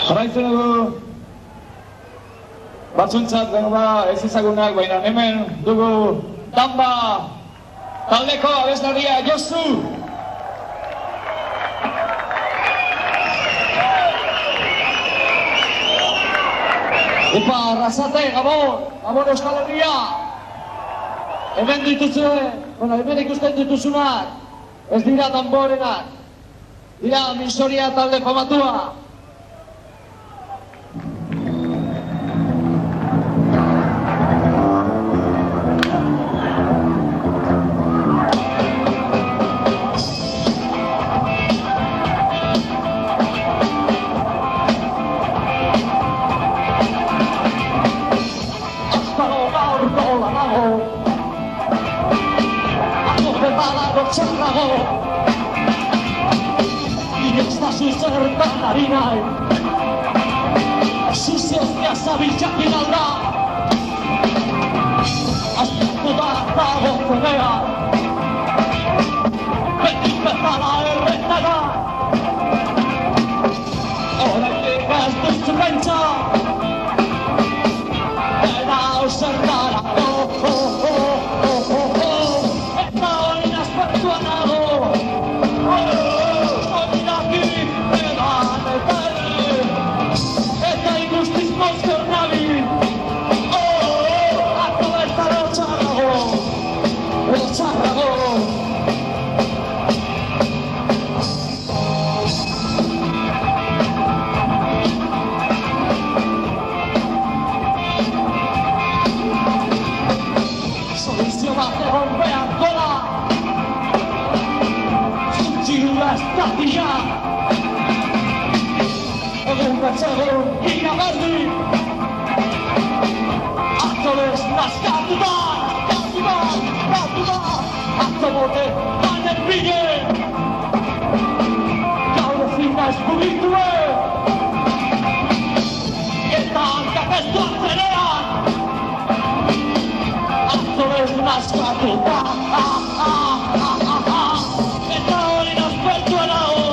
Jarraitzen dugu batzuntzat Danba ez ezagunak, baina hemen dugu Danba taldeko abeslaria Josu. Epa, Arrasate, Gabon Euskal Herria. Hemen dituzue, hemen ikusten dituzunak, ez dira danborenak, dira Minxoriak talde famatua. Zertan ari nahi Suziozia zabiltxakin alda Aztertu da dago zebea Betik bezala erretara Horretik ez duzu pentsa Eta zertarako Eta oin aspertua nago Atzo lez nazkatuta, atzo bote banek bide Gaur ezin naiz mugitue Eta hankak ez duak zenean Atzo lez nazkatuta Eta hori nazpertuen nago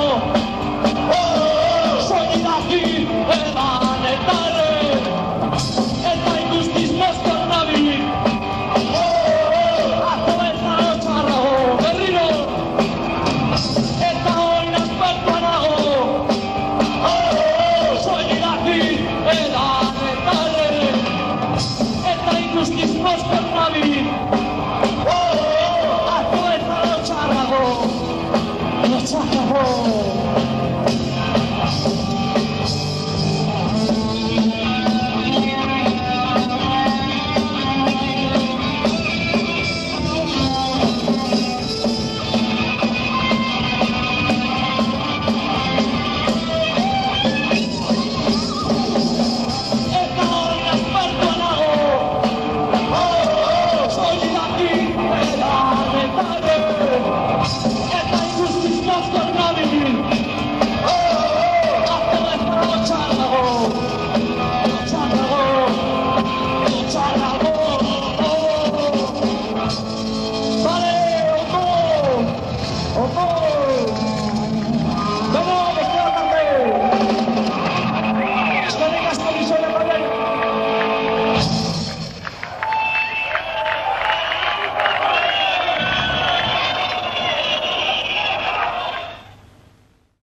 Soilik daki edan etarre Eta ikustiz mozkor nabil Atzo lez nazkatuta berriro Eta hori nazpertuen nago Soilik daki edan etarre Eta ikustiz mozkor nabil